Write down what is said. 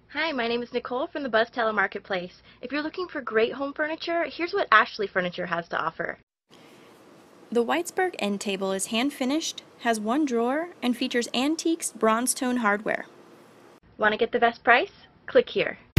Hi, my name is Nicole from the Buzztala Marketplace. If you're looking for great home furniture, here's what Ashley Furniture has to offer. The Whitesburg End Table is hand-finished, has one drawer, and features antiques bronze tone hardware. Want to get the best price? Click here.